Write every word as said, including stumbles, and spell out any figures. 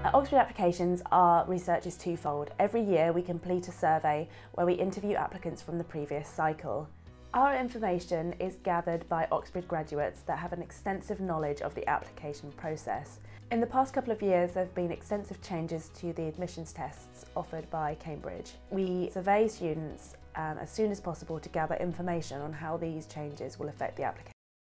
At Oxbridge Applications, our research is twofold. Every year we complete a survey where we interview applicants from the previous cycle. Our information is gathered by Oxbridge graduates that have an extensive knowledge of the application process. In the past couple of years, there have been extensive changes to the admissions tests offered by Cambridge. We survey students um, as soon as possible to gather information on how these changes will affect the application.